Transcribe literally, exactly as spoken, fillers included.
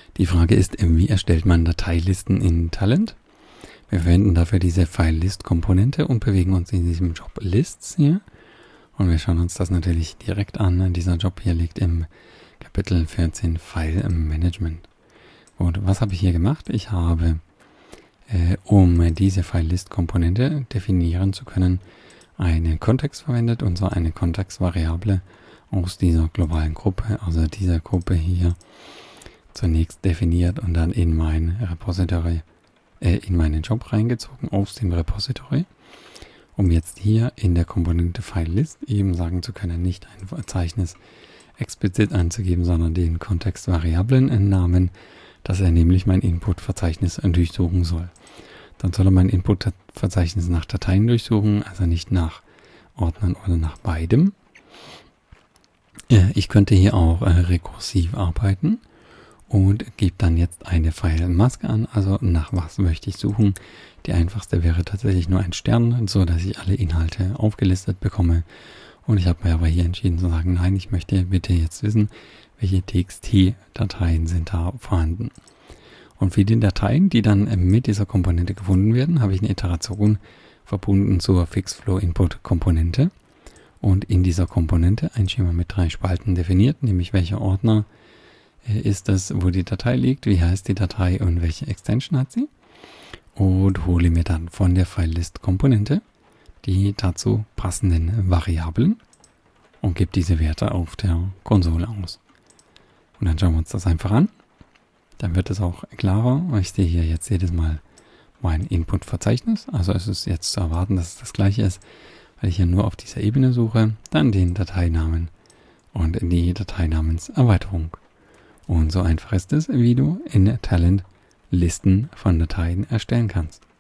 Die Frage ist, wie erstellt man Dateilisten in Talend? Wir verwenden dafür diese File-List-Komponente und bewegen uns in diesem Job Lists hier. Und wir schauen uns das natürlich direkt an. Dieser Job hier liegt im Kapitel vierzehn File Management. Und was habe ich hier gemacht? Ich habe, äh, um diese File-List-Komponente definieren zu können, einen Kontext verwendet, und zwar eine Kontextvariable aus dieser globalen Gruppe, also dieser Gruppe hier, zunächst definiert und dann in mein Repository, äh, in meinen Job reingezogen aus dem Repository, um jetzt hier in der Komponente FileList eben sagen zu können, nicht ein Verzeichnis explizit anzugeben, sondern den Kontextvariablen-Namen, dass er nämlich mein Input-Verzeichnis durchsuchen soll. Dann soll er mein Input-Verzeichnis nach Dateien durchsuchen, also nicht nach Ordnern oder nach beidem. Ich könnte hier auch rekursiv arbeiten und gebe dann jetzt eine File-Maske an, also nach was möchte ich suchen. Die einfachste wäre tatsächlich nur ein Stern, so dass ich alle Inhalte aufgelistet bekomme. Und ich habe mir aber hier entschieden zu sagen, nein, ich möchte bitte jetzt wissen, welche T X T-Dateien sind da vorhanden. Und für die Dateien, die dann mit dieser Komponente gefunden werden, habe ich eine Iteration verbunden zur Fixflow-Input-Komponente. Und in dieser Komponente ein Schema mit drei Spalten definiert, nämlich welcher Ordner ist es, wo die Datei liegt, wie heißt die Datei und welche Extension hat sie. Und hole mir dann von der FileList-Komponente die dazu passenden Variablen und gebe diese Werte auf der Konsole aus. Und dann schauen wir uns das einfach an. Dann wird es auch klarer. Ich sehe hier jetzt jedes Mal mein Input-Verzeichnis. Also es ist jetzt zu erwarten, dass es das gleiche ist, weil ich hier nur auf dieser Ebene suche. Dann den Dateinamen und die Dateinamenserweiterung. Und so einfach ist es, wie du in Talend Listen von Dateien erstellen kannst.